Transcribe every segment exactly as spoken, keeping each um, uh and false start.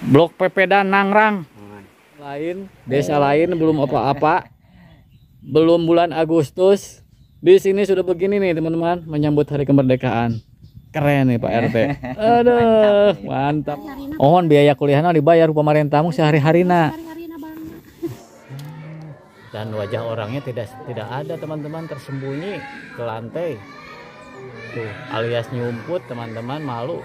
Blok Pepeda Nangrang. Lain, desa lain belum apa-apa. Belum bulan Agustus. Di sini sudah begini nih teman-teman, menyambut hari kemerdekaan. Keren nih Pak R T. Aduh, mantap. Ohon biaya kuliahnya dibayar pemerintahmu sehari-harina. Dan wajah orangnya tidak tidak ada teman-teman, tersembunyi ke lantai. Tuh, alias nyumput teman-teman, malu.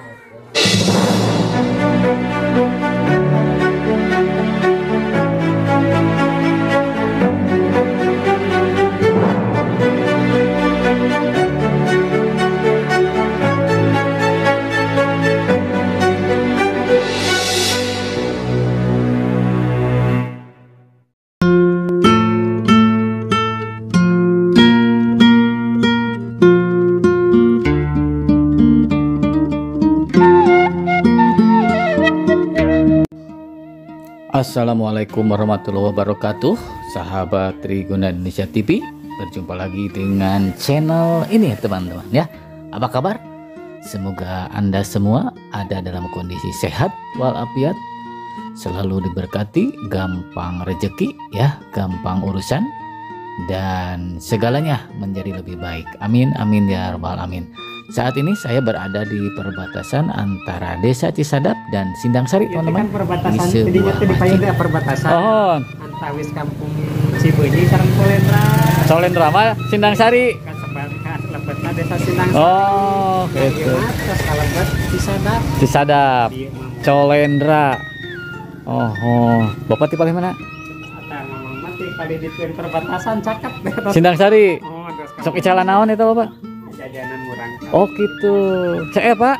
Assalamualaikum warahmatullahi wabarakatuh, sahabat Triguna Indonesia T V. Berjumpa lagi dengan channel ini teman-teman ya. Apa kabar? Semoga Anda semua ada dalam kondisi sehat walafiat, selalu diberkati, gampang rezeki ya, gampang urusan, dan segalanya menjadi lebih baik. Amin amin ya rabbal alamin. Saat ini saya berada di perbatasan antara Desa Cisadap dan Sindang Sari, teman-teman. Kan perbatasan, jadinya tuh di payung deh perbatasan. Oh. Antawis Kampung Cibunyi sareng Solendra. Solendra mah Sindang Sari. Kan sebaliknya lebetna Desa Sindang Sari. Oh, gitu. Terus kalebet Cisadap. Cisadap. Solendra. Oh, oh. Bapak di paling mana? Ata ngomong mati pada di perbatasan cakep. Sindang Sari. Oh, terus Sok icalan naon itu, Bapak? jajanan murang. Oh, gitu. C E, Pak.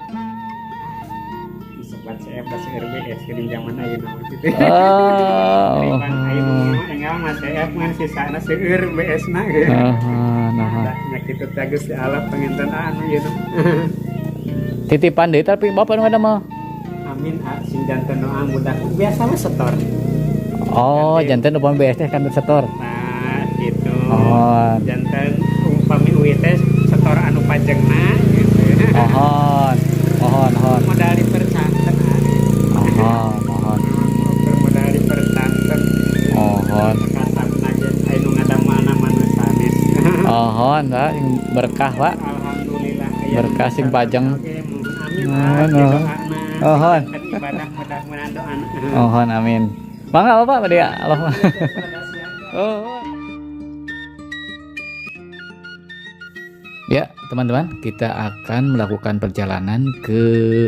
Disebut C F kasih R B S di zaman ayeuna gitu. Oh. Riban ayeuna enggak Mas C F ngan sisana seueur B S-na ge. Nah, nah. Nya kitu teh geus di alat penginten anu ieu. Titipan deui tapi Bapak nu ada mah. Amin sing janten doa mudah biasa mah setor. Oh, janten upami B S teh kan setor. Nah, gitu. Oh. Janten upami U I T setor anu pajengna gitu. Mohon. Mohon, mohon. Modal dipercanten. Mohon, mohon. Modal dipercanten. Mohon. Kasarna ge anu ngadamana manusia sanes. Mohon, Pak, berkah, Pak. Alhamdulillah. Berkah sing pajeng. Amin. Mohon. Ibadah mudah-mudahan doa. Mohon, amin. Mangga Bapak, Pak dia. Allah. Oh. Ya, teman-teman, kita akan melakukan perjalanan ke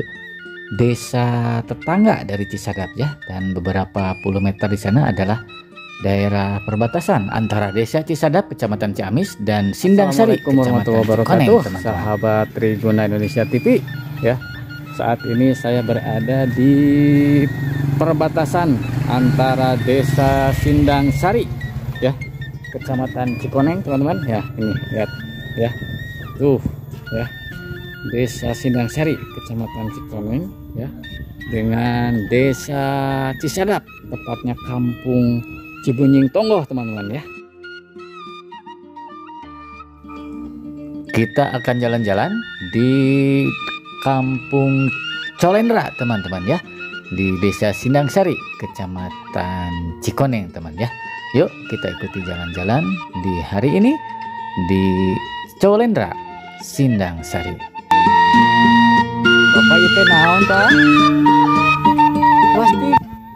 desa tetangga dari Cisadap ya, dan beberapa puluh meter di sana adalah daerah perbatasan antara Desa Cisadap, Kecamatan Ciamis, dan Sindang Sari, Kecamatan Cikoneng. Sahabat Triguna Indonesia T V ya. Saat ini saya berada di perbatasan antara Desa Sindang Sari ya, Kecamatan Cikoneng, teman-teman ya. Ini lihat ya. Tuh ya, Desa Sindang Sari, Kecamatan Cikoneng ya, dengan Desa Cisadap, tepatnya Kampung Cibunying Tonggoh, teman-teman ya. Kita akan jalan-jalan di Kampung Solendra, teman-teman ya, di Desa Sindang Sari, Kecamatan Cikoneng, teman ya. Yuk kita ikuti jalan-jalan di hari ini di Solendra, Sindang Sari. Bapak itu naon Pak? Plastik.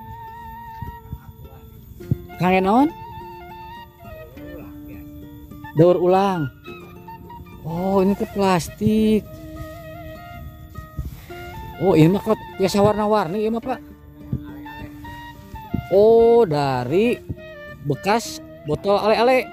Kangen naon? Daur ulang. Oh, ini tuh plastik. Oh, ini mah kok biasa warna-warni ya mah Pak. Oh, dari bekas botol ale-ale.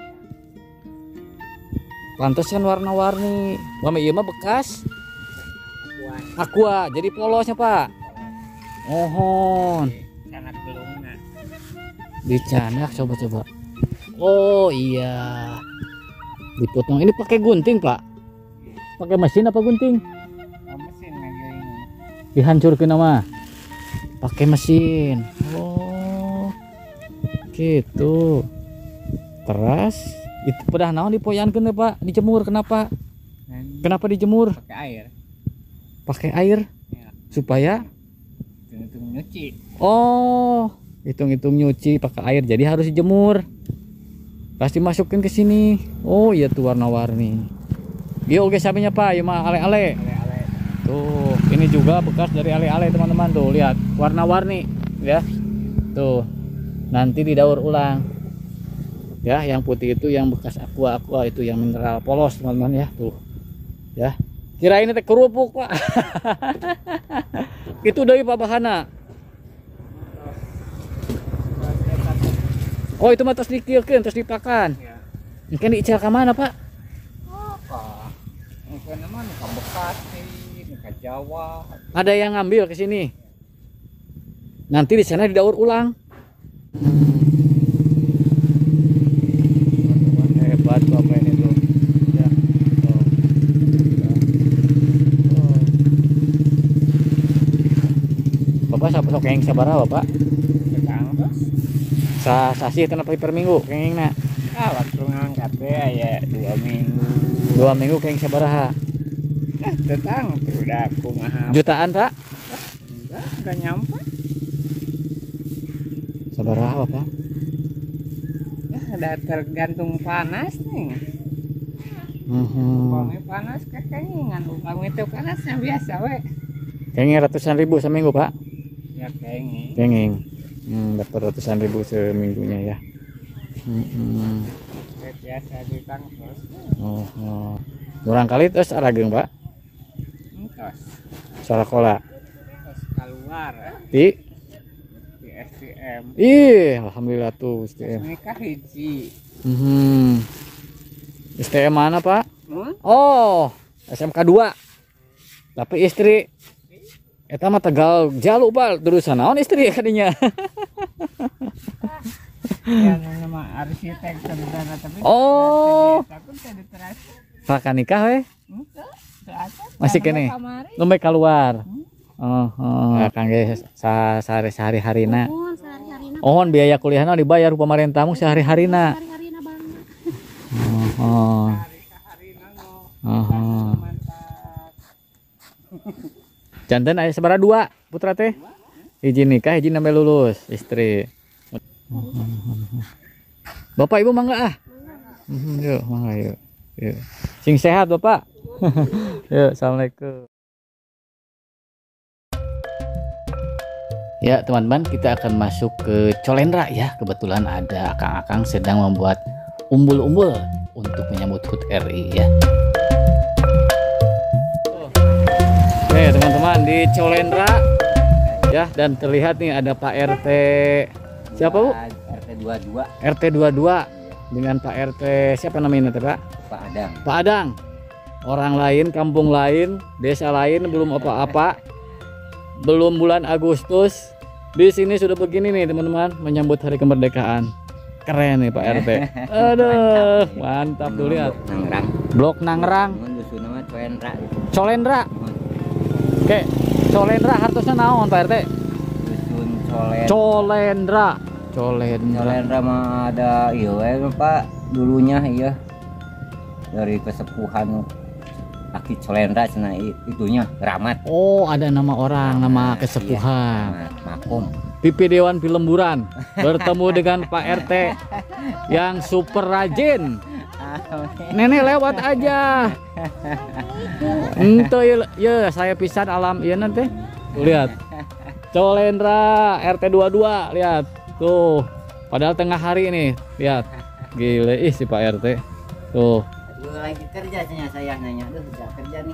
Pantesan warna-warni. Mama iya mah bekas Aqua, jadi polosnya Pak. Mohon. Canak belumna. Dicanak coba-coba. Oh iya. Dipotong. Ini pakai gunting Pak. Pakai mesin apa gunting? Mesin aja ini. Dihancurkan nama. Pakai mesin. Oh. Gitu. Keras. Itu pedah naon dipoyankeun teh Pak, dijemur kenapa? Kenapa dijemur? Pakai air. Pakai air Ya. supaya hitung nyuci. Oh, hitung-hitung nyuci pakai air, jadi harus dijemur. Pasti masukin ke sini. Oh iya tuh warna-warni. Iya oke sapinya Pak, ya mah ale-ale. Ale-ale. Tuh, ini juga bekas dari ale-ale teman-teman tuh, lihat warna-warni ya. Tuh. Nanti didaur ulang. Ya, yang putih itu yang bekas aqua-aqua, itu yang mineral polos teman-teman ya, tuh. Ya. Kirain ini teh kerupuk, Pak. Itu dari Pak Bahana. Oh, itu mah tos dikilkeun, tos dipakan. Ya. Mungkin diical ke mana, Pak? Apa? Mungkin nama nuka Bekasi, nuka Jawa. Ada yang ngambil ke sini. Nanti di sana didaur ulang. Hebat Bapak ini tuh. Ya. Oh. Oh. Bapak siapa sok yang sabaraha, Bapak? Sekarang terus. Sa sasih tenapi per minggu kengingna. Ah, waktu ngangkat ya dua minggu. Dua minggu keng sabaraha? Eh, tetang tuh udah aku mahal. Jutaan, Pak? Enggak, enggak nyampe. Sabaraha, Bapak? Ya, ada tergantung panas nih. Mhm. Kalau panas kekengingan, kalau itu panasnya biasa we. Kenging ratusan ribu seminggu, Pak? Ya kenging. Kenging. Hmm, dapat ratusan ribu seminggunya ya. Hmm. Biasa di tangkos. Oh, oh. Kurang kali terus arageng, Pak? Entos. Sarakola. Terus keluar Di di S T M. Ih, alhamdulillah tuh S T M. Nikah hiji. Hmm. S T M mana, Pak? Hmm? Oh, S M K dua. Tapi istri eta mah Tegal Jalu, Pak. Terusan naon istri kadinya. Ya nama arsitek sebenarnya tapi Oh. takut jadi teras. Pakai nikah we? Masih kene. Kamari. Lumbe keluar. Oh, oh. Nah, kangge sa sehari-harina. Oh, sehari-harina. Ohon biaya kuliahna dibayar ku pamarentahmu sehari-harina. Sehari-harina banget. Oh, oh. Oh, oh. Jantan aya sabaraha dua putra teh? Hiji nikah, hiji nambe lulus istri. Bapak Ibu mangga ah. Hmm, yuk, mangga yuk. Yuk. Sing sehat Bapak. Yuk, assalamualaikum. Ya teman-teman, kita akan masuk ke Colendra ya. Kebetulan ada akang-akang sedang membuat umbul-umbul untuk menyambut H U T R I ya. Oke teman-teman, di Colendra ya, dan terlihat nih ada Pak R T. Siapa Bu? R T dua puluh dua. R T dua puluh dua dengan Pak R T siapa namanya Pak? Pak Adang. Pak Adang. Orang lain, kampung lain, desa lain belum apa-apa. Belum bulan Agustus. Di sini sudah begini nih teman-teman, menyambut hari kemerdekaan. Keren nih Pak R T. Aduh, mantap tuh lihat. Nangrang. Blok Nangrang. Dusun nama Colendra. Colendra. Oke, Colendra hartosnya naon Pak R T? Dusun Colendra. Colendra. Colendra. Colendra mah ada iya we Pak dulunya iya. Dari kesepuhan Aki Colendra cenah itunya Ramat. Oh, ada nama orang, nama kesepuhan. Iya, Makom. P P Dewan Pilemburan bertemu dengan Pak R T yang super rajin. Nenek lewat aja. Ente ya saya pisan alam iya nanti. Tuh, lihat. Colendra R T dua puluh dua lihat. Tuh. Padahal tengah hari ini, lihat. Gile ih si Pak R T. Tuh. Aduh, lagi kerja saya nanya, aduh udah kerja nih.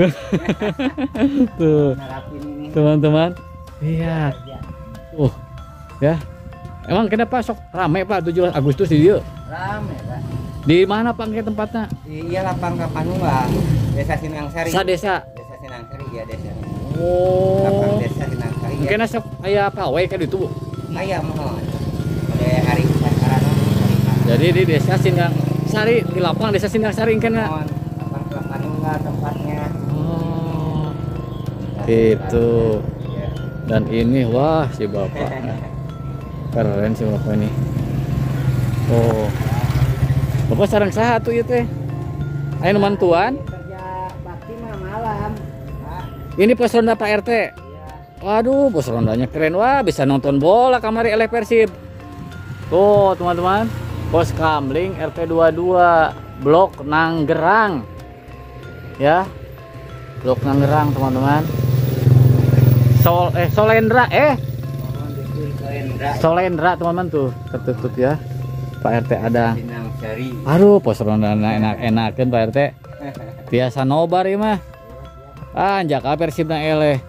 Tuh. Nerapin ini. Teman-teman. Lihat. Tuh. Ya. Emang kenapa sok rame Pak tujuh belas Agustus di dia? Rame, Pak. Di mana Pak ke tempatnya? Iya lapang Kapanunggal, Desa Sinangsari. Sa desa. Desa Sinangsari ya desa. Oh. Lapang Desa Sinangsari. Mungkin Ya. sok aya pawai kan itu Bu. Aya mohon. Pada hari upacara Jadi di desa Sindang Sari, di lapang desa Sindang Sari kan. mohon lapang Kapanunggal tempatnya. Oh. Itu. Ya. Dan ini wah si Bapak. Keren si Bapak ini. Oh. Bapak sarang saha tuh ieu teh? Aya nu mantuan. Kerja bakti mah malam. Pak. Ini pos ronda Pak R T. Iya. Waduh, pos rondanya keren. Wah, bisa nonton bola kamari eleh Persib. Tuh, teman-teman. Pos Kamling R T dua puluh dua Blok Nanggerang. Ya. Blok Nanggerang, teman-teman. Sol eh Solendra eh. Solendra, teman-teman tuh, tertutup ya. Pak R T ada. Aduh, pos rondanya enak-enakan Pak R T. Biasa nobar ya mah. Ah, Jaka Persib na eleh.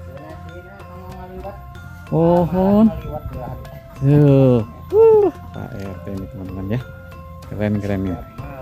Pohon. Tuh. Uh, Pak R T ini teman-teman ya. Keren-keren ya.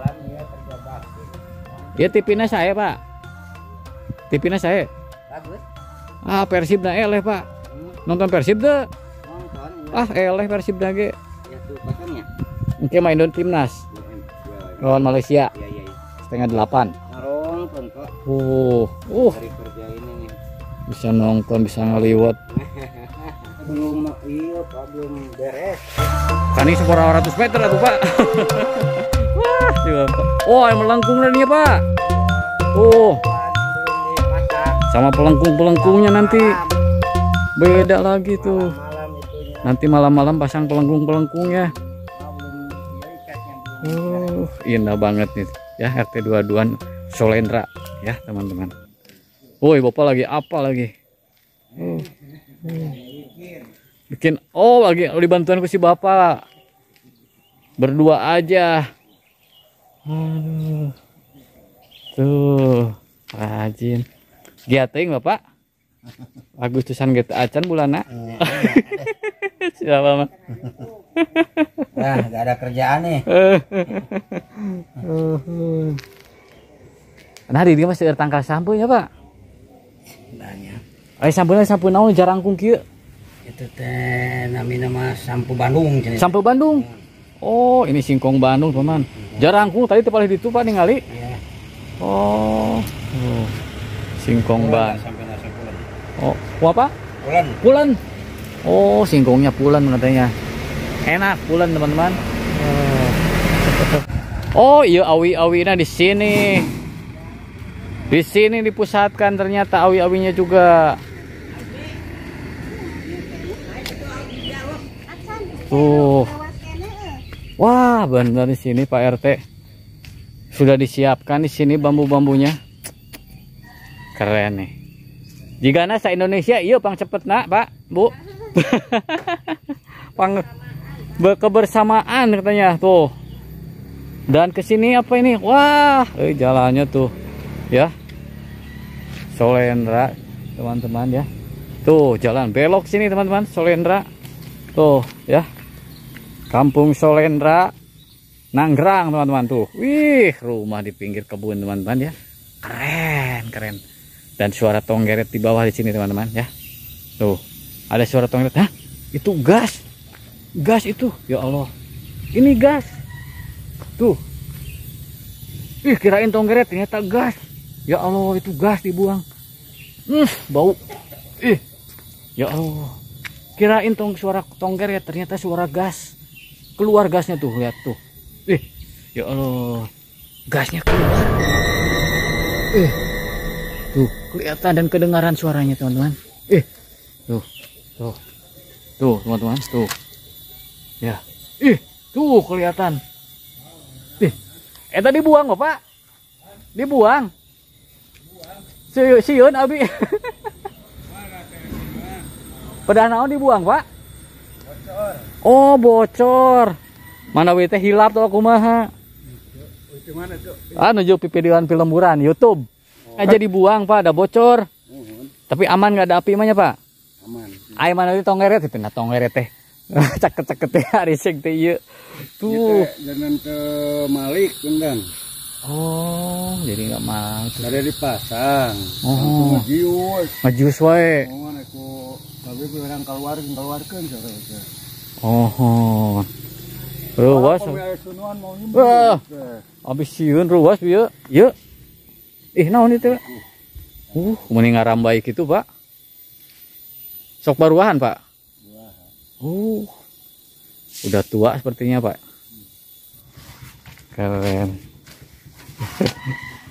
Ya T V-nya saya, Pak. T V-nya saya. Bagus. Ah, Persib na eleh, Pak. Nonton Persib deh. Nonton. Ah, eleh Persib na ge. Ya tuh pasangnya. Oke, main don timnas. Lawan Malaysia. Iya, iya. Setengah delapan. Nonton kok. Uh, uh. Hari kerja ini nih. Bisa nonton, bisa ngeliwat. Belum iya Pak, belum beres. Kan ini sepuluh ratus meter tuh Pak. Wah, juga Pak. Oh, yang melengkung nih Pak. Oh, sama pelengkung-pelengkungnya nanti beda lagi tuh. Nanti malam-malam pasang pelengkung-pelengkungnya. Uh, indah banget nih ya R T dua puluh dua Solendra ya teman-teman. Woi, Bapak lagi apa lagi? Uh, uh. Bikin oh lagi dibantuin ku si Bapak. Berdua aja. Aduh. Tuh, rajin. Giating Bapak. Agustusan gitu acan bulana. Siapa mah? Nah, gak ada kerjaan nih. Nah, di dia masih ada tangkal sampo ya, Pak? Banyak. Eh, sampuna sampo naon jarangkung kieu? Itu teh namina mah sampo Bandung. Sampo Bandung. Oh, ini singkong Bandung, teman. Jarangkung tadi teh paling ditu Pak ningali. Iya. Oh. Oh. Singkong Bandung. Oh, apa? Pulen. Pulen. Oh, singkongnya pulen katanya. Enak pulen, teman-teman. Oh, iya awi-awinya di sini. Di sini dipusatkan ternyata awi-awinya juga. Tuh. Wah, benar di sini Pak R T. Sudah disiapkan di sini bambu-bambunya. Keren nih. Jika nasa Indonesia, iya pang cepet nak, Pak, Bu. Pang kebersamaan katanya tuh. Dan kesini apa ini? Wah, eh, jalannya tuh, ya. Solendra, teman-teman ya. Tuh jalan belok sini teman-teman, Solendra. Tuh ya. Kampung Solendra, Nanggerang teman-teman tuh. Wih, rumah di pinggir kebun teman-teman ya. Keren, keren. Dan suara tonggeret di bawah di sini teman-teman ya. Tuh, ada suara tonggeret. Hah? Itu gas. Gas itu. Ya Allah. Ini gas. Tuh. Ih, kirain tonggeret ternyata gas. Ya Allah, itu gas dibuang. Hmm, bau. Ih. Ya Allah. Kirain tong suara tonggeret ternyata suara gas. Keluar gasnya tuh, lihat tuh. Ih. Ya Allah. Gasnya keluar. Ih. Tuh, kelihatan dan kedengaran suaranya, teman-teman. Eh, tuh, tuh, tuh, teman-teman, tuh, ya, ih, tuh kelihatan. Ih, eh tadi buang Bapak, dibuang. Siun, siun, Abi. Pedah naon dibuang Pak? Bocor. Oh, bocor. Mana wite hilap tuh kumaha? Itu mana tuh? Ah, nuju videoan filmuran YouTube. Aja dibuang Pak, ada bocor. Uhun. Tapi aman nggak ada api mahnya Pak? Aman. Ayo mana itu tonggeret itu, nah tonggeret teh. Ceket-ceket teh arisik teh ieu. Tuh. Jangan ke Malik kan. Oh, jadi nggak mau. Ada dipasang. Oh. Majius. Majius wae. Oh, aku tapi orang keluar keluarkan saudara. Oh. Ruas. Wah. Abis sieun ruas ieu. Ieu. Ih, naon itu? Uh, mending ngarambai gitu, Pak. Sok baruahan, Pak. Uh. Udah tua sepertinya, Pak. Keren.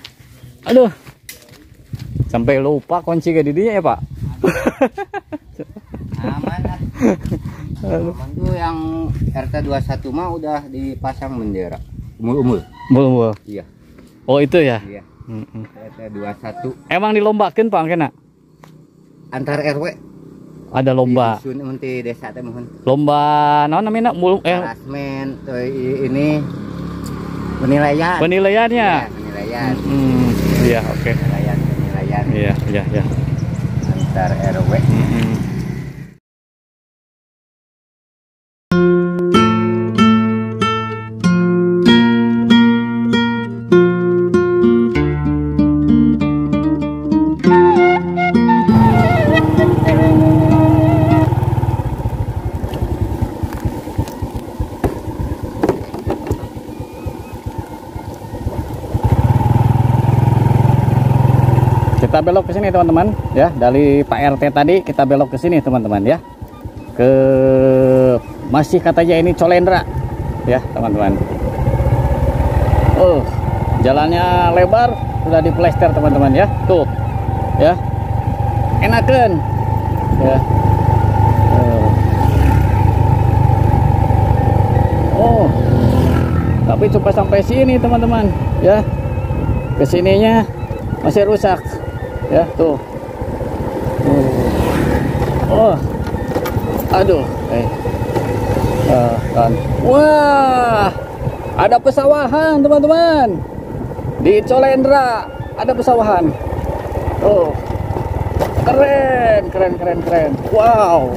Aduh. Sampai lupa kunci ke didinya ya, Pak. Aman lah. Aman tuh yang R T dua puluh satu mah udah dipasang bendera. Umur-umur. Umur. Iya. Oh itu ya? Iya. Mm -mm. R T dua puluh satu. Emang dilombakan Pak kena? Antar R W. Ada lomba. Di dusun di desa teh mohon. Lomba naon namanya? Mul eh Klasmen tuh ini penilaian. penilaiannya. Ya, penilaian. Hmm, iya, oke. Okay. Penilaian, penilaian. Iya, iya, iya. Antar R W. Hmm. Kita belok ke sini teman-teman ya, dari Pak R T tadi kita belok ke sini teman-teman ya, ke masih katanya ini Colendra ya teman-teman. Oh, jalannya lebar, sudah diplester teman-teman ya, tuh ya, enakan ya. Oh, tapi coba sampai sini teman-teman ya, kesininya masih rusak ya tuh. Oh, aduh, eh, uh, kan. Wah, ada pesawahan teman-teman di Colendra, ada pesawahan. Oh, keren, keren, keren, keren. Wow,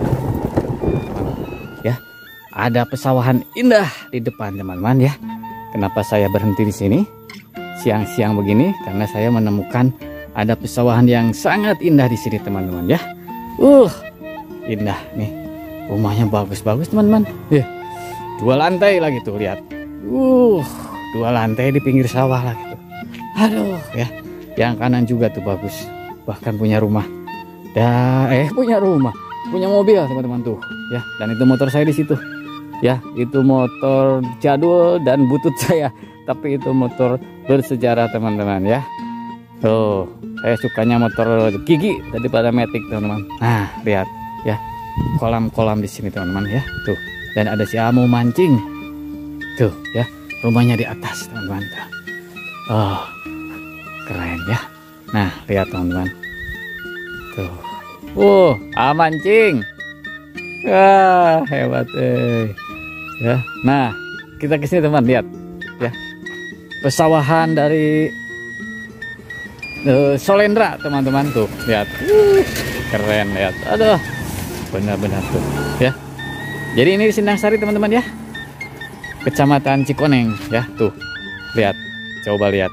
ya, ada pesawahan indah di depan teman-teman ya. Kenapa saya berhenti di sini siang-siang begini? Karena saya menemukan ada pesawahan yang sangat indah di sini teman-teman ya. Uh, indah nih. Rumahnya bagus-bagus teman-teman. Ya, dua lantai lagi tuh, lihat. Uh, dua lantai di pinggir sawah lagi tuh. Aduh ya. Yang kanan juga tuh bagus. Bahkan punya rumah. Dan eh punya rumah, punya mobil teman-teman tuh. Ya, dan itu motor saya di situ. Ya, itu motor jadul dan butut saya. Tapi itu motor bersejarah teman-teman ya. Tuh, saya sukanya motor gigi daripada matic teman-teman. Nah, lihat ya, kolam-kolam di sini teman-teman ya. Tuh, dan ada si Amo mancing. Tuh ya, rumahnya di atas teman-teman. Oh, keren ya. Nah, lihat teman-teman. Tuh, uh, ah mancing. Wah, hebat eh. Ya, nah kita kesini teman, lihat ya, pesawahan dari Uh, Colendra teman-teman tuh, lihat, uh, keren, lihat, aduh, benar-benar tuh ya. Jadi ini di Sindang Sari teman-teman ya, Kecamatan Cikoneng ya, tuh lihat, coba lihat,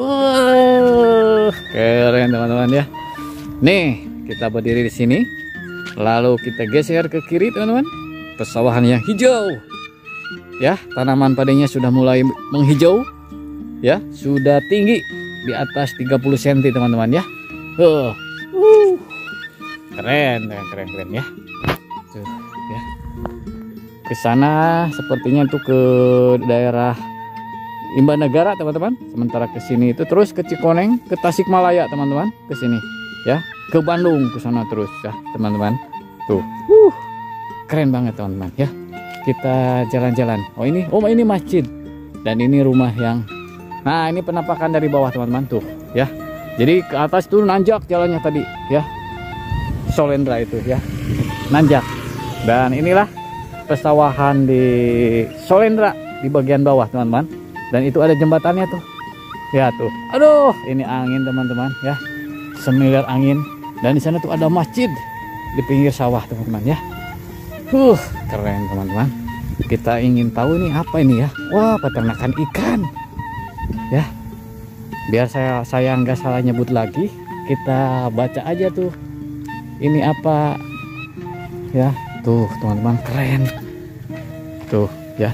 uh, keren teman-teman ya. Nih kita berdiri di sini, lalu kita geser ke kiri teman-teman, pesawahan yang hijau ya, tanaman padanya sudah mulai menghijau ya, sudah tinggi di atas tiga puluh sentimeter teman-teman ya. Uh, uh, keren, keren, keren, keren ya. Tuh, ya. Ke sana sepertinya tuh ke daerah Imbanegara teman-teman. Sementara ke sini itu terus ke Cikoneng, ke Tasikmalaya teman-teman, ke sini ya, ke Bandung, ke sana terus ya teman-teman. Tuh, uh, keren banget teman-teman ya. Kita jalan-jalan. Oh ini, oh ini masjid dan ini rumah yang. Nah ini penampakan dari bawah teman-teman tuh ya. Jadi ke atas tuh nanjak jalannya tadi ya, Colendra itu ya, nanjak. Dan inilah pesawahan di Colendra di bagian bawah teman-teman. Dan itu ada jembatannya tuh ya tuh. Aduh, ini angin teman-teman ya, semilir angin. Dan di sana tuh ada masjid di pinggir sawah teman-teman ya. Huh, keren teman-teman. Kita ingin tahu nih apa ini ya. Wah, peternakan ikan ya. Biar saya saya nggak salah nyebut lagi, kita baca aja tuh ini apa ya. Tuh teman-teman, keren tuh ya.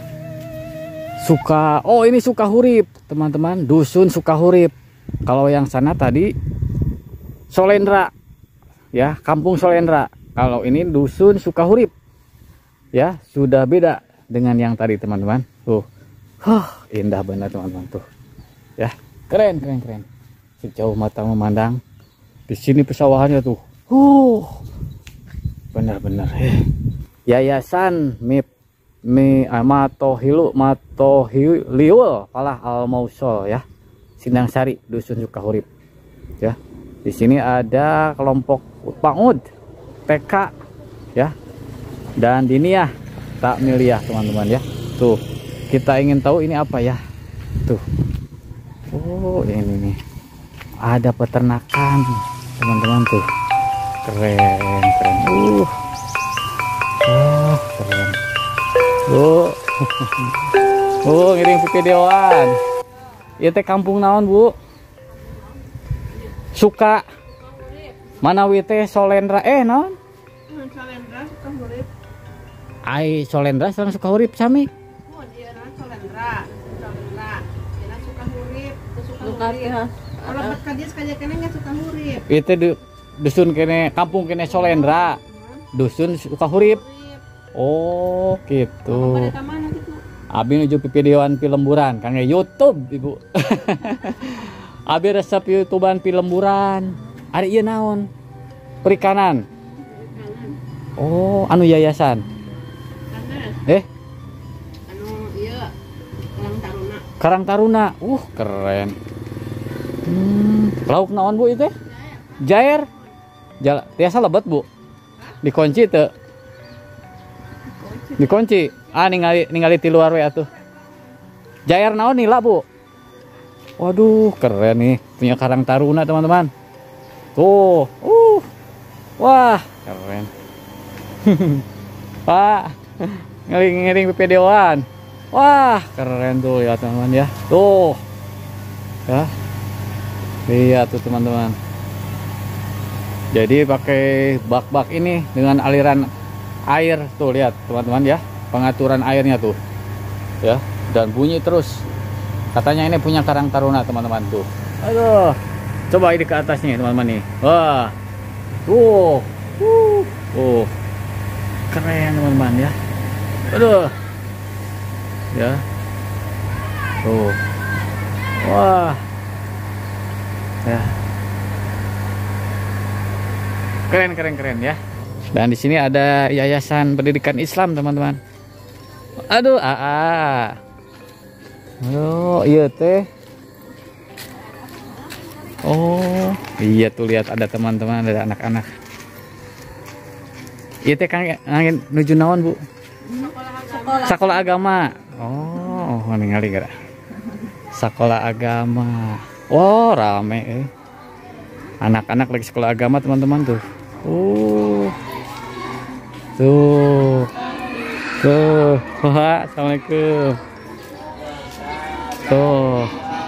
Suka, oh ini Sukahurip teman-teman, dusun Sukahurip. Kalau yang sana tadi Colendra ya, kampung Colendra. Kalau ini dusun Sukahurip ya, sudah beda dengan yang tadi teman-teman. Tuh, huh, indah banget teman-teman tuh ya, keren, keren, keren. Sejauh mata memandang di sini pesawahannya tuh, huh, benar-benar. Eh. Yayasan Mip Mi Matohilu Matohiliul Falah Al Mausol ya. Sindang Sari, Dusun Sukahurip. Ya. Di sini ada kelompok Pangud, T K ya. Dan Diniyah Takmiliyah teman-teman ya. Tuh, kita ingin tahu ini apa ya. Tuh. Oh, ini nih. Ada peternakan, teman-teman tuh. Keren, keren. Uh. Oh, keren. Bu. Bu, ngiring videoan. Ieu teh kampung naon, Bu? Suka. Manawi teh Solendra eh naon? Solendra Sukahurip. Ai Solendra sareng Sukahurip sami. Oh, dia na Solendra. Solendra. Dia Sukahurip, teu Sukahurip. Kalau buat kadieu kaja kene nggak Sukahurip. Ieu teh dusun kene, kampung kene Solendra. Dusun Sukahurip. Oh, gitu. Pada mana gitu? Abi nuju videoan Pilemburan, kangge YouTube, Ibu. Abi resep YouTubean Pilemburan. Ari ieu naon? Perikanan. Oh, anu yayasan. Eh? Anu iya Karang Taruna. Karang Taruna. Uh, keren. Hmm, lauk naon, Bu, itu? Jair. Jala, tiasa lebet, Bu. Dikunci teu? Dikunci. Ah, ningali ningali di luar we atuh. Jair naon nila, Bu? Waduh, keren nih. Punya Karang Taruna, teman-teman. Tuh. Uh. Wah, keren. Pak, ngiring-ngiring videoan. Wah, keren tuh ya, teman-teman ya. Tuh. Ya. Lihat tuh, teman-teman. Jadi pakai bak-bak ini dengan aliran air tuh, lihat teman-teman ya, pengaturan airnya tuh ya, dan bunyi terus. Katanya ini punya Karang Taruna, teman-teman tuh. Aduh, coba ini ke atasnya teman-teman nih. Wah, tuh, uh, uh, keren teman-teman ya. Aduh, ya, tuh, wah, ya, keren keren keren ya. Dan di sini ada Yayasan Pendidikan Islam, teman-teman. Aduh, aa. Aduh, iya teh. Oh, iya tuh, lihat ada teman-teman, ada anak-anak. Iya teh kang angin nuju naon, Bu? Sekolah. Sekolah agama. Oh, ningali gara. Sekolah agama. Oh, rame eh. Anak-anak lagi sekolah agama, teman-teman tuh. Uh. Tuh, tuh, wah, assalamualaikum. Tuh,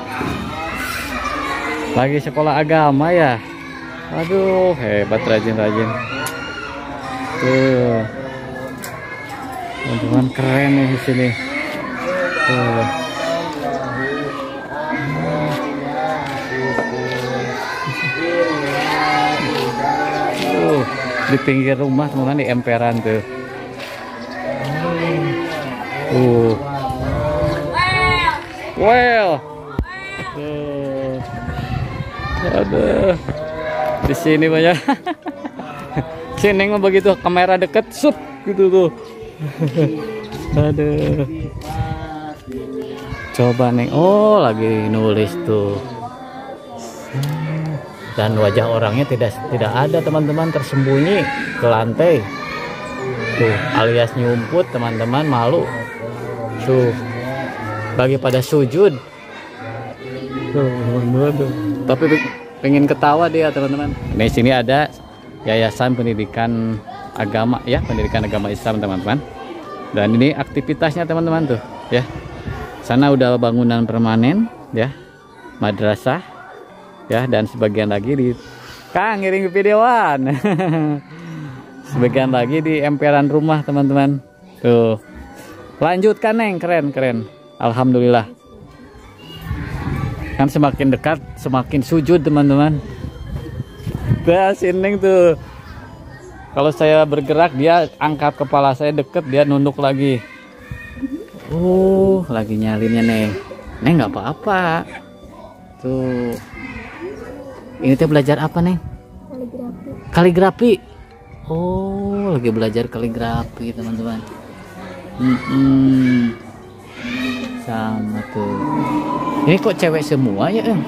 lagi sekolah agama ya. Aduh, hebat, rajin-rajin. Tuh, teman-teman, keren nih di sini. Tuh. Tuh. Di pinggir rumah, teman-teman, di emperan tuh. Uh. Well. Tuh. Aduh. Di sini banyak. Sini mah begitu kamera deket, sup gitu tuh. Aduh. Coba Neng. Oh, lagi nulis tuh. Dan wajah orangnya tidak tidak ada, teman-teman, tersembunyi ke lantai tuh, alias nyumput, teman-teman, malu tuh, lagi pada sujud tuh, teman-teman tuh. Tapi pengen ketawa dia, teman-teman. Di sini ada Yayasan Pendidikan Agama ya, Pendidikan Agama Islam, teman-teman. Dan ini aktivitasnya, teman-teman tuh ya. Sana udah bangunan permanen ya, madrasah ya, dan sebagian lagi di Kang ngiring videoan. Sebagian lagi di emperan rumah, teman-teman. Tuh. Lanjutkan, Neng, keren keren. Alhamdulillah. Kan semakin dekat semakin sujud, teman-teman. Tuh, si Neng tuh. Kalau saya bergerak dia angkat kepala saya deket, dia nunduk lagi. Uh, lagi nyalinnya, Neng. Neng nggak apa-apa. Tuh. Ini teh belajar apa, Neng? Kaligrafi. Kaligrafi. Oh, lagi belajar kaligrafi teman-teman. Hmm, sama tuh. Ini kok cewek semua ya, Em?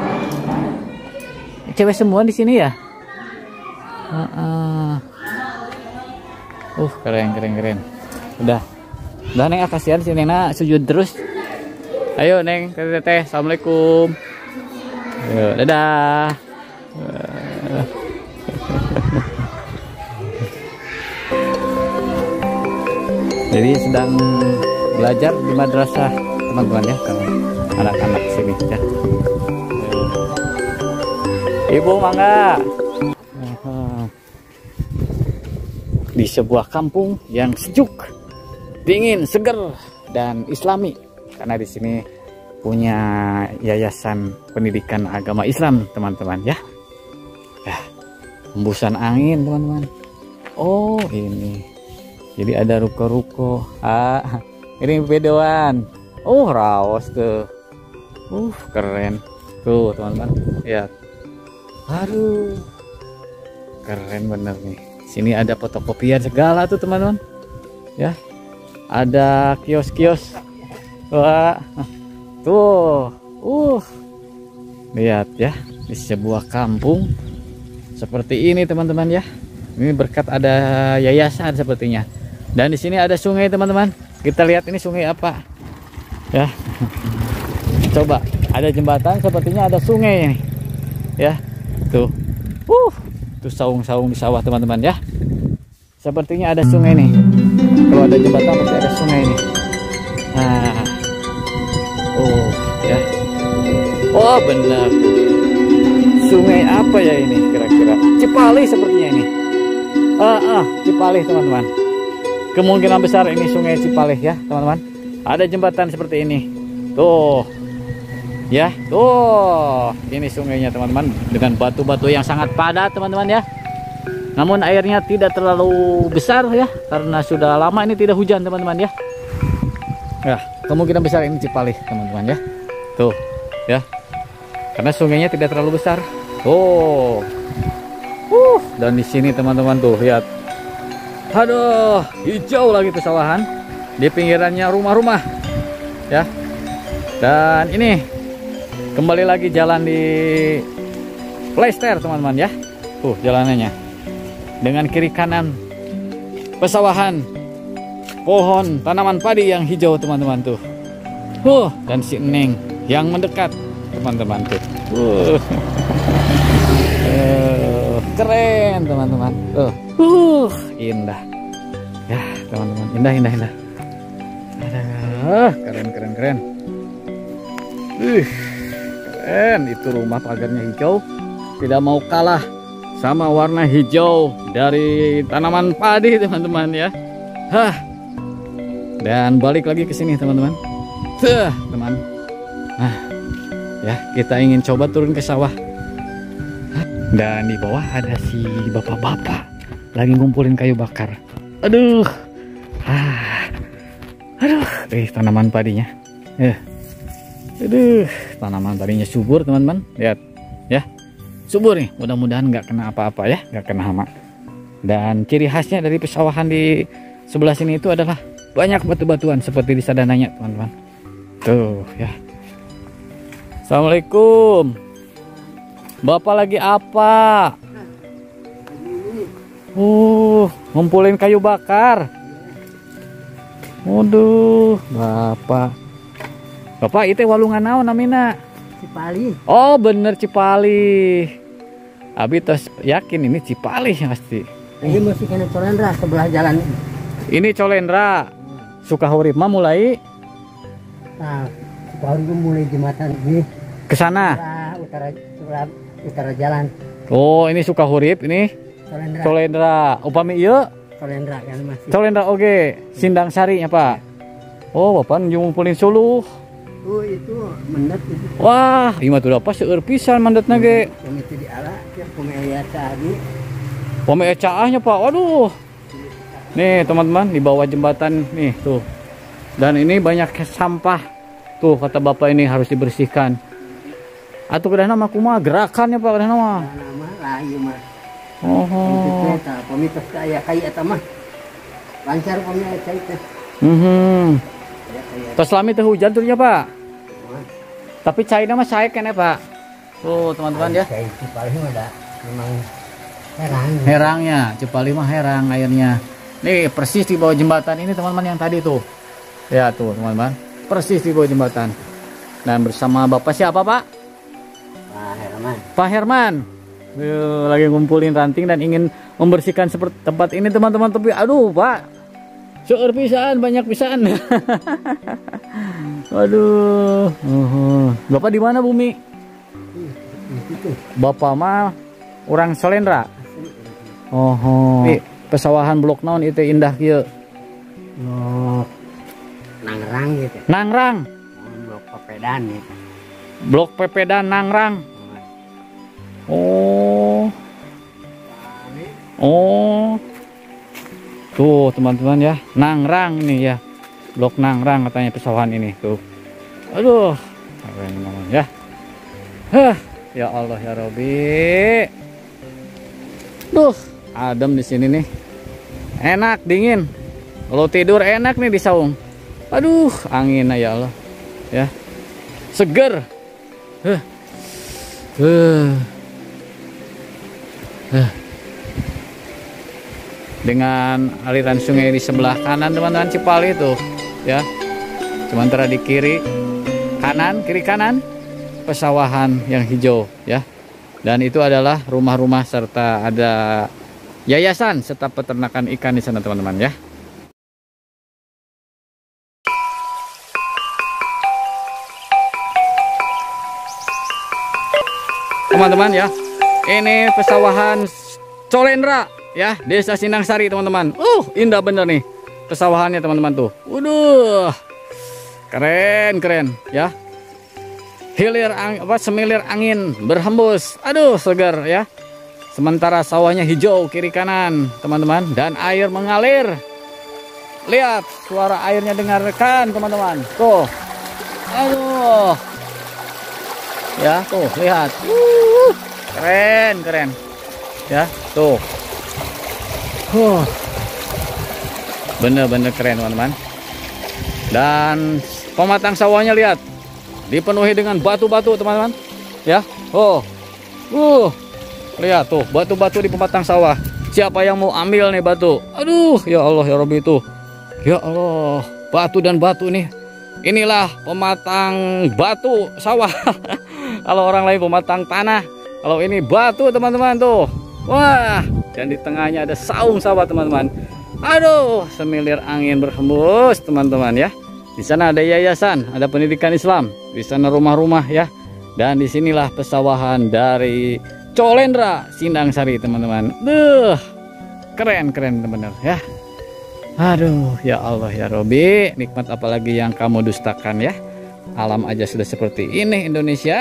Cewek semua di sini ya? Uh, uh. uh keren keren keren. Udah, udah Neng, kasihan si Nena sujud terus. Ayo Neng, teteh, assalamualaikum. Ayo, dadah. Jadi sedang belajar di madrasah teman-teman ya, kalau anak-anak sini ya. Ibu mangga. Di sebuah kampung yang sejuk, dingin, seger dan islami, karena di sini punya yayasan pendidikan agama Islam teman-teman ya. Ya, hembusan angin teman-teman. Oh ini, jadi ada ruko-ruko. Ah, ini videoan. Oh raos tuh. Uh keren tuh teman-teman. Ya. Aduh, keren bener nih. Sini ada fotokopian segala tuh teman-teman. Ya, ada kios-kios. Wah, tuh, uh, lihat ya, di sebuah kampung seperti ini teman-teman ya. Ini berkat ada yayasan sepertinya. Dan di sini ada sungai teman-teman. Kita lihat ini sungai apa? Ya, coba, ada jembatan, sepertinya ada sungai ini. Ya, tuh, uh, tuh saung-saung di sawah teman-teman ya. Sepertinya ada sungai nih. Kalau ada jembatan pasti ada sungai nih. Nah, oh ya, oh benar. Sungai apa ya ini kira-kira? Cipali sepertinya ini. Ah, ah, Cipali teman-teman. Kemungkinan besar ini sungai Cipali ya teman-teman. Ada jembatan seperti ini. Tuh, ya, tuh, ini sungainya teman-teman, dengan batu-batu yang sangat padat teman-teman ya. Namun airnya tidak terlalu besar ya, karena sudah lama ini tidak hujan teman-teman ya. Ya, kemungkinan besar ini Cipali teman-teman ya. Tuh, ya. Karena sungainya tidak terlalu besar. Tuh. Uh, dan di sini teman-teman tuh lihat. Aduh, hijau lagi pesawahan. Di pinggirannya rumah-rumah. Ya. Dan ini kembali lagi jalan di Plester teman-teman ya. Tuh jalanannya. Dengan kiri kanan pesawahan, pohon, tanaman padi yang hijau teman-teman tuh. Uh, dan si Neng yang mendekat teman-teman tuh. Uh. Uh, keren teman-teman. Uh. uh, indah. Ya teman-teman, indah indah indah. Uh, keren keren keren. Uh, keren, itu rumah pagarnya hijau, tidak mau kalah sama warna hijau dari tanaman padi teman-teman ya. Hah. Dan balik lagi ke sini teman-teman. Tuh, teman. Nah, ya, kita ingin coba turun ke sawah. Dan di bawah ada si bapak-bapak lagi ngumpulin kayu bakar. Aduh. Ah. Aduh, eh tanaman padinya. Eh. Aduh, tanaman padinya subur teman-teman. Lihat, ya. Subur nih, mudah-mudahan nggak kena apa-apa ya, nggak kena hama. Dan ciri khasnya dari pesawahan di sebelah sini itu adalah banyak batu-batuan seperti di sadananya teman-teman. Tuh ya. Assalamualaikum. Bapak lagi apa? Uh, ngumpulin kayu bakar. Waduh, Bapak. Bapak itu walungan naon namina? Cipali. Oh bener Cipali. Abi tos yakin ini Cipali pasti. Ini masih kena Colendra sebelah jalan. Ini Colendra. Sukahurip mah mulai. Nah, Sukahurip mulai jembatan ini. Ke sana. Utara, utara utara jalan. Oh ini Sukahurip ini. Colendra. Colendra. Upami iya. Colendra kan masih. Colendra oke. Okay. Sindang Sari ya Pak. Oh bapak ngumpulin suluh. Oh itu mendet itu. Wah, lima tuh apa seueur pisan mandatna ge. Kami itu di ala, kami aya tadi. Pome ecaahnya Pak. Waduh. Nih teman-teman di bawah jembatan nih tuh. Dan ini banyak sampah. Tuh kata Bapak ini harus dibersihkan. Atuh kedah nama kumaha gerakannya Pak kedah nama. Nama lah ieu mah. Oh. Kita pemitos kaya kaya eta mah. Lancar pokoknya eta itu. Mhm. Ya kaya. Terus lami teh hujan tuh ya, Pak. Tapi cairnya mah cair kan ya, Pak. Tuh, teman-teman ya. Kayak itu paling ada memang herang. Herangnya, Cipali mah herang airnya. Nih persis di bawah jembatan ini teman-teman yang tadi tuh. Ya tuh teman-teman, persis di bawah jembatan. Dan bersama Bapak siapa, Pak? Pak Herman. Pak Herman. Yuh, lagi ngumpulin ranting dan ingin membersihkan seperti tempat ini teman-teman. Tapi aduh, Pak. Seueur pisan, banyak pisan. Waduh. Uh, Bapak di mana, Bumi? Bapak mah orang Solendra. Oh, oh. Pesawahan blok naon itu indah kieu. Blok Nangrang gitu. Nangrang. Blok Pepedan gitu. Blok Pepedan Nangrang. Oh. Oh. Tuh, teman-teman ya. Nangrang nih ya. Blok Nangrang katanya pesawahan ini tuh. Aduh. Keren banget ya. Hah, ya Allah ya Robbi. Duh, adem di sini nih. Enak, dingin. Kalau tidur enak nih di saung. Aduh, angin ya Allah. Ya. Seger. Huh. Huh. Huh. Dengan aliran sungai di sebelah kanan teman-teman Cipali itu, ya. Sementara di kiri kanan, kiri kanan pesawahan yang hijau, ya. Dan itu adalah rumah-rumah serta ada yayasan serta peternakan ikan di sana teman-teman ya. Teman-teman ya, ini pesawahan Colendra ya, Desa Sindangsari teman-teman. Uh, indah bener nih pesawahannya teman-teman tuh. Waduh, keren keren ya. Hilir ang apa semilir angin berhembus. Aduh, segar ya. Sementara sawahnya hijau kiri kanan teman-teman dan air mengalir. Lihat suara airnya, dengarkan teman-teman. Tuh. Aduh. Ya, tuh lihat. Uh, keren, keren. Ya, tuh. Huh. Bener-bener keren teman-teman. Dan pematang sawahnya lihat. Dipenuhi dengan batu-batu teman-teman. Ya. Oh. Uh. Lihat tuh, batu-batu di pematang sawah. Siapa yang mau ambil nih batu? Aduh, ya Allah ya Rabbi itu. Ya Allah, batu dan batu nih. Inilah pematang batu sawah. Kalau orang lain pematang tanah, kalau ini batu teman-teman tuh. Wah, dan di tengahnya ada saung sawah teman-teman. Aduh, semilir angin berhembus teman-teman ya. Di sana ada yayasan, ada pendidikan Islam. Di sana rumah-rumah ya. Dan disinilah pesawahan dari Colendra Sindangsari teman-teman. Duh, keren keren bener ya. Aduh, ya Allah ya Robbi, nikmat apalagi yang kamu dustakan ya. Alam aja sudah seperti ini Indonesia.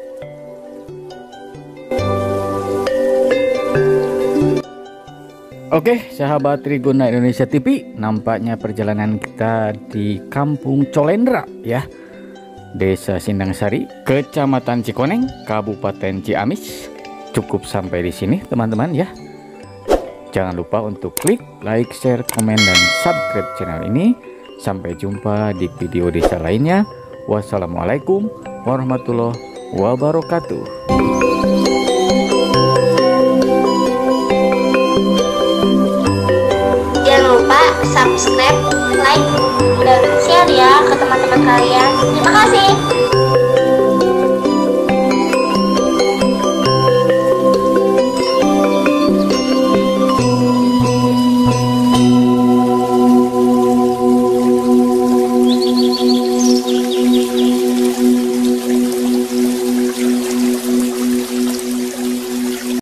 Oke, sahabat Trigona Indonesia T V, nampaknya perjalanan kita di Kampung Colendra ya. Desa Sindangsari, Kecamatan Cikoneng, Kabupaten Ciamis. Cukup sampai di sini teman-teman ya. Jangan lupa untuk klik like, share, komen, dan subscribe channel ini. Sampai jumpa di video desa lainnya. Wassalamualaikum warahmatullahi wabarakatuh. Jangan lupa subscribe, like, dan share ya ke teman-teman kalian. Terima kasih.